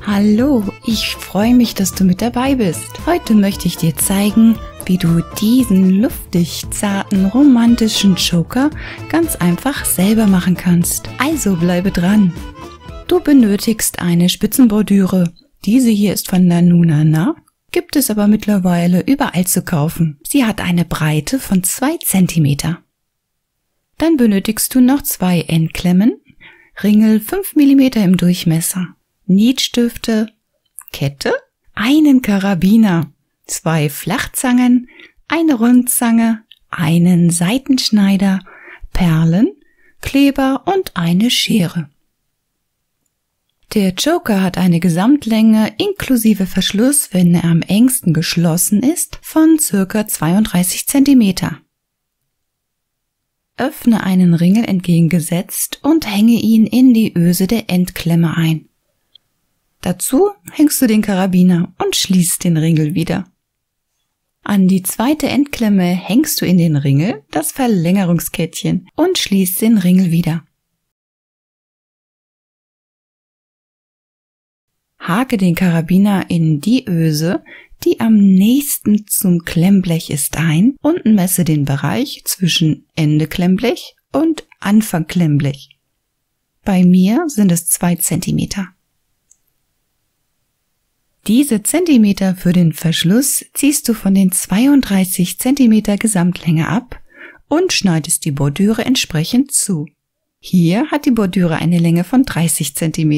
Hallo, ich freue mich, dass du mit dabei bist. Heute möchte ich dir zeigen, wie du diesen luftig zarten, romantischen Choker ganz einfach selber machen kannst. Also bleibe dran. Du benötigst eine Spitzenbordüre. Diese hier ist von Nanunana, gibt es aber mittlerweile überall zu kaufen. Sie hat eine Breite von 2 cm. Dann benötigst du noch 2 Endklemmen, Ringel 5 mm im Durchmesser, Nitstifte, Kette, einen Karabiner, 2 Flachzangen, eine Rundzange, einen Seitenschneider, Perlen, Kleber und eine Schere. Der Choker hat eine Gesamtlänge inklusive Verschluss, wenn er am engsten geschlossen ist, von ca. 32 cm. Öffne einen Ringel entgegengesetzt und hänge ihn in die Öse der Endklemme ein. Dazu hängst du den Karabiner und schließt den Ringel wieder. An die zweite Endklemme hängst du in den Ringel das Verlängerungskettchen und schließt den Ringel wieder. Hake den Karabiner in die Öse, die am nächsten zum Klemmblech ist, ein und messe den Bereich zwischen Ende Klemmblech und Anfang Klemmblech. Bei mir sind es 2 cm. Diese Zentimeter für den Verschluss ziehst du von den 32 cm Gesamtlänge ab und schneidest die Bordüre entsprechend zu. Hier hat die Bordüre eine Länge von 30 cm.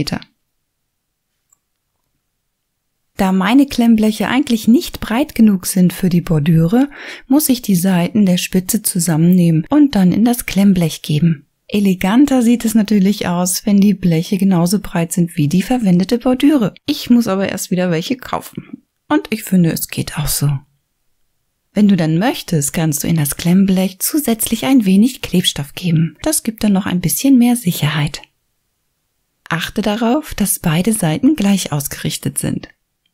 Da meine Klemmbleche eigentlich nicht breit genug sind für die Bordüre, muss ich die Seiten der Spitze zusammennehmen und dann in das Klemmblech geben. Eleganter sieht es natürlich aus, wenn die Bleche genauso breit sind wie die verwendete Bordüre. Ich muss aber erst wieder welche kaufen. Und ich finde, es geht auch so. Wenn du dann möchtest, kannst du in das Klemmblech zusätzlich ein wenig Klebstoff geben. Das gibt dann noch ein bisschen mehr Sicherheit. Achte darauf, dass beide Seiten gleich ausgerichtet sind.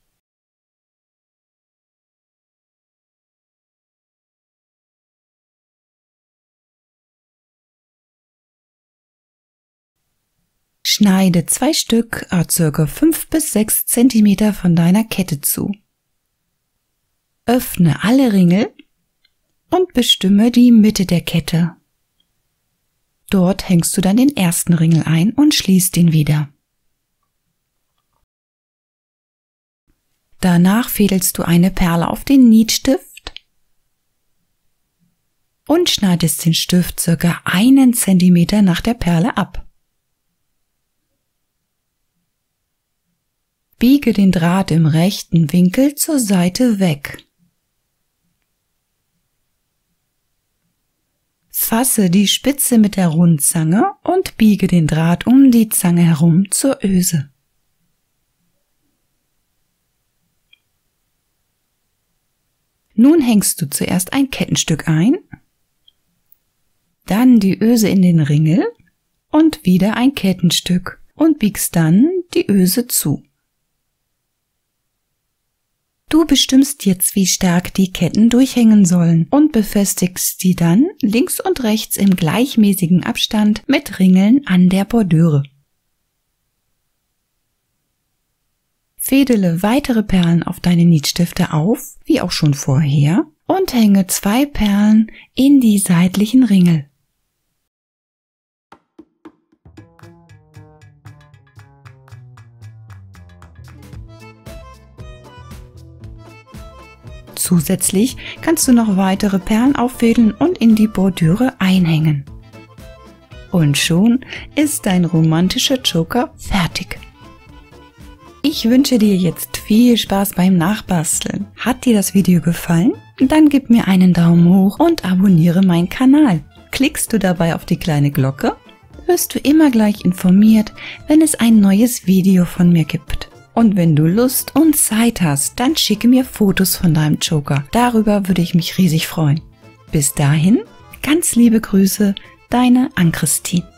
Schneide 2 Stück ca. 5 bis 6 cm von deiner Kette zu. Öffne alle Ringel und bestimme die Mitte der Kette. Dort hängst du dann den ersten Ringel ein und schließt ihn wieder. Danach fädelst du eine Perle auf den Nitstift und schneidest den Stift ca. 1 cm nach der Perle ab. Biege den Draht im rechten Winkel zur Seite weg. Fasse die Spitze mit der Rundzange und biege den Draht um die Zange herum zur Öse. Nun hängst du zuerst ein Kettenstück ein, dann die Öse in den Ringel und wieder ein Kettenstück und biegst dann die Öse zu. Du bestimmst jetzt, wie stark die Ketten durchhängen sollen und befestigst sie dann links und rechts im gleichmäßigen Abstand mit Ringeln an der Bordüre. Fädele weitere Perlen auf deine Nitstifte auf, wie auch schon vorher, und hänge 2 Perlen in die seitlichen Ringel. Zusätzlich kannst du noch weitere Perlen auffädeln und in die Bordüre einhängen. Und schon ist dein romantischer Choker fertig. Ich wünsche dir jetzt viel Spaß beim Nachbasteln. Hat dir das Video gefallen? Dann gib mir einen Daumen hoch und abonniere meinen Kanal. Klickst du dabei auf die kleine Glocke, wirst du immer gleich informiert, wenn es ein neues Video von mir gibt. Und wenn du Lust und Zeit hast, dann schicke mir Fotos von deinem Choker. Darüber würde ich mich riesig freuen. Bis dahin, ganz liebe Grüße, deine Ann-Christine.